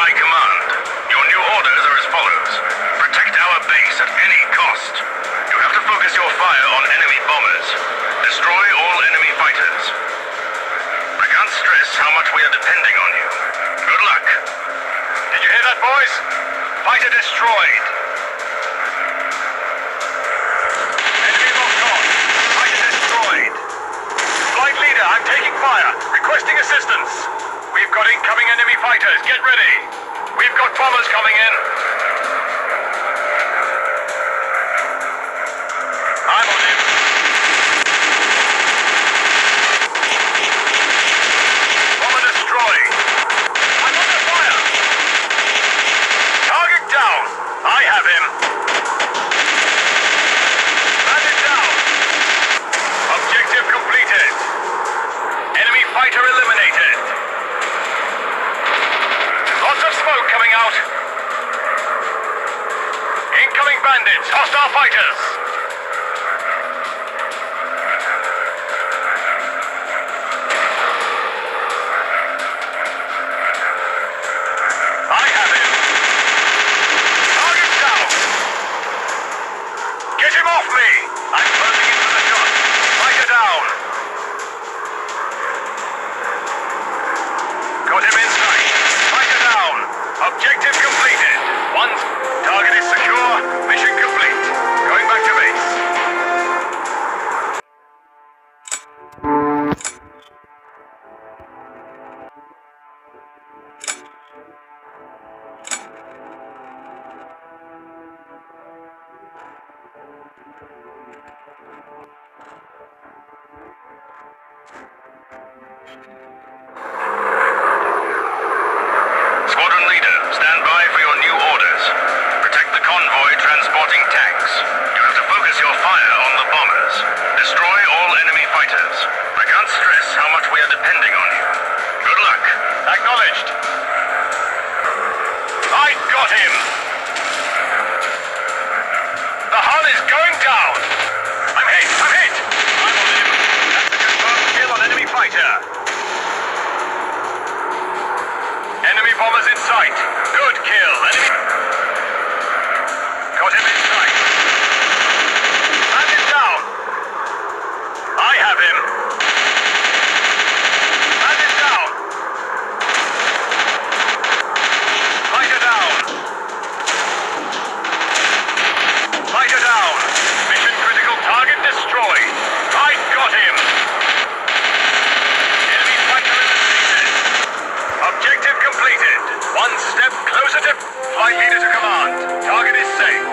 High Command. Your new orders are as follows. Protect our base at any cost. You have to focus your fire on enemy bombers. Destroy all enemy fighters. I can't stress how much we are depending on you. Good luck. Did you hear that, boys? Fighter destroyed. Enemy locked on. Fighter destroyed. Flight leader, I'm taking fire. Requesting assistance. We've got incoming enemy fighters. Get ready. We've got bombers coming in. I'm on him. Bomber destroyed. I'm under fire. Target down. I have him. Bandit down. Objective completed. Enemy fighter eliminated. Lots of smoke coming out. Incoming bandits. Hostile fighters. Objective completed. One target is secure. Mission complete. Going back to base. Squadron leader, stand by for your new orders. Protect the convoy transporting tanks. You have to focus your fire on the bombers. Destroy all enemy fighters. I can't stress how much we are depending on you. Good luck. Acknowledged. I got him! The hull is going down! I'm hit! I'm hit! I'm on him. That's a confirmed kill on enemy fighter. Enemy bombers in sight. Good kill. Enemy. Got him in sight. Bandit down. I have him. Bandit down. Fighter down. Fighter down. Mission critical target destroyed. I got him. Enemy fighter eliminated. Objective completed. One step closer to flight leader to command. Target is safe.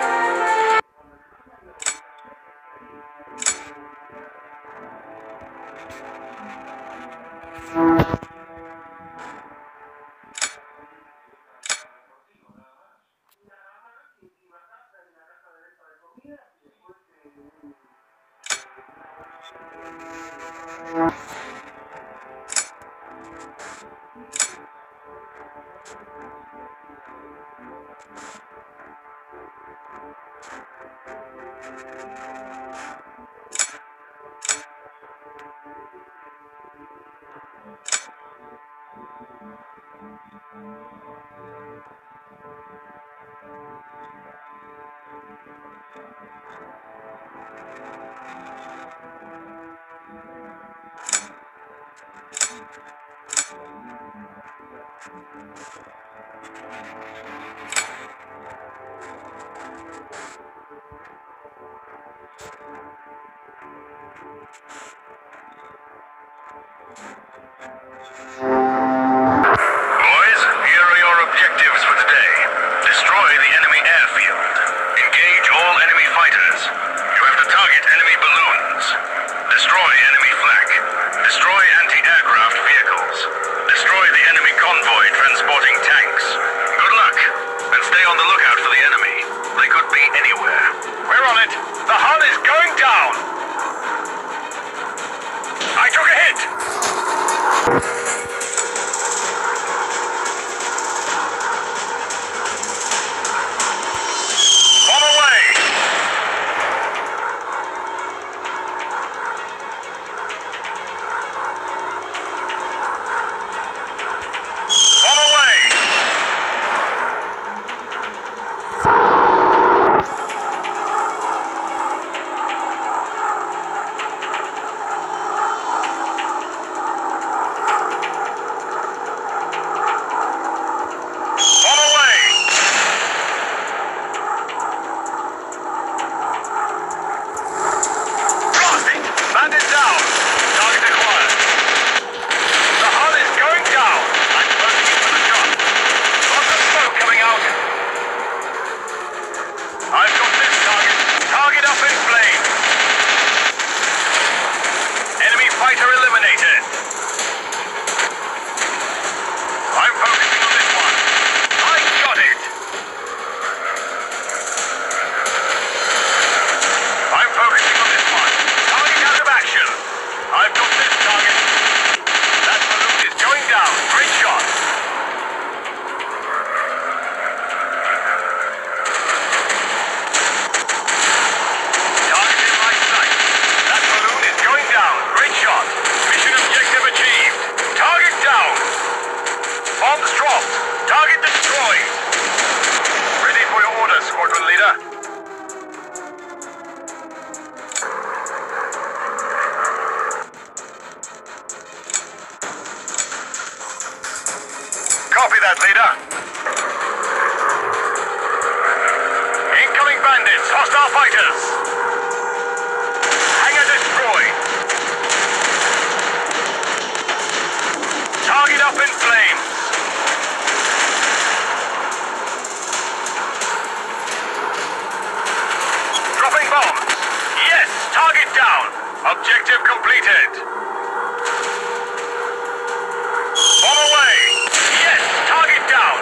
Boys, here are your objectives for today. Destroy the enemy airfield. Engage all enemy fighters. You have to target enemy balloons. Destroy enemy flak. Destroy anti-aircraft vehicles. Destroy the enemy convoy transporting tanks. Good luck, and stay on the lookout for the enemy. They could be anywhere. We're on it. The hull is going down. I took a hit. Bomb away. Bomb away. Copy that, leader. Incoming bandits, hostile fighters. Hangar destroyed. Target up in flames. Dropping bombs. Yes, target down. Objective completed. Bomb away. Yes, target down.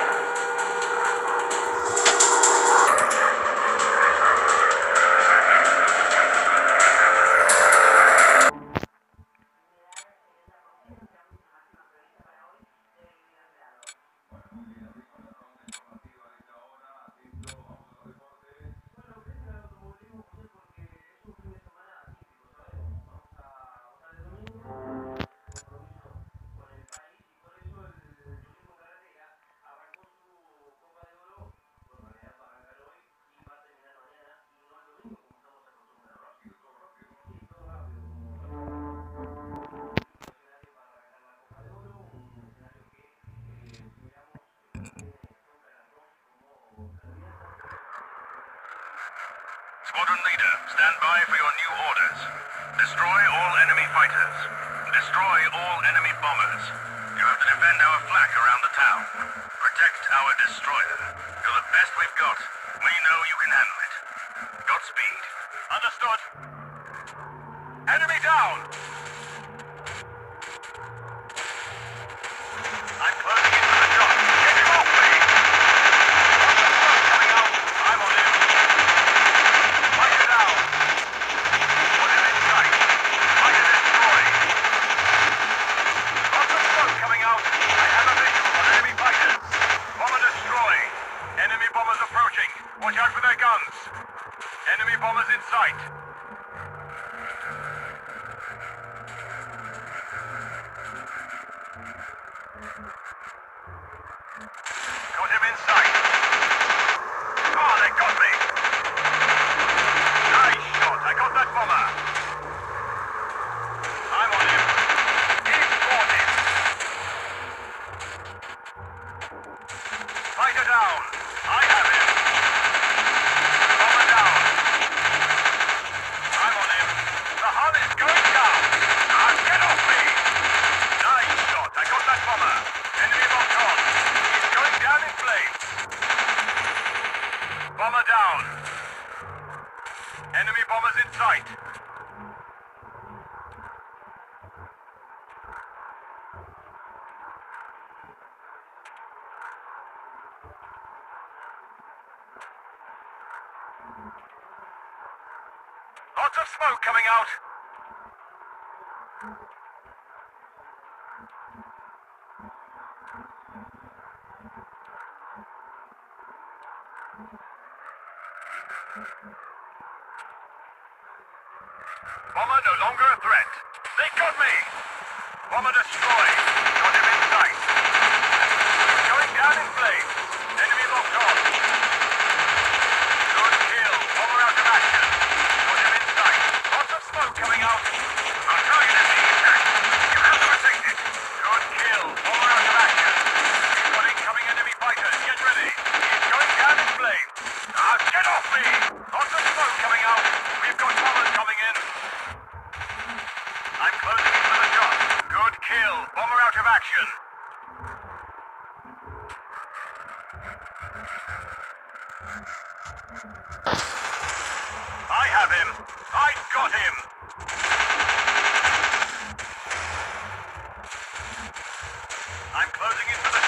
Squadron leader, stand by for your new orders. Destroy all enemy fighters. Destroy all enemy bombers. You have to defend our flak around the town. Protect our destroyer. You're the best we've got. We know you can handle it. Godspeed. Understood. Enemy down! I'm closing into the shot. Get him off me! Coming out. I'm on him. Fighter down. Put him in sight. Fighter destroyed. Lots of smoke coming out. I have a visual on enemy fighters. Bomber destroyed. Enemy bombers approaching. Watch out for their guns. Enemy bombers in sight. Got him in sight. Oh, they got me. Nice shot. I got that bomber. I'm on him. He's spotted. Fighter down. I have him. Bomber down. I'm on him. The Hun is going down. Now get off me. Nice shot. I got that bomber. Enemy locked on. He's going down in flames. Bomber down. Enemy bombers in sight. Lots of smoke coming out. Bomber no longer a threat. They got me! Bomber destroyed. Got him in sight. He's going down in flames. Enemy locked on. Good kill. Bomber out of action. Got him in sight. Lots of smoke coming out. Our target is being attacked. You have to protect it. Good kill. Bomber out of action. We've got incoming enemy fighters. Get ready. He's going down in flames. Now get off me! Lots of smoke coming out. We've got bombers coming in. I'm closing in for the shot. Good kill. Bomber out of action. I have him. I got him. I'm closing in for the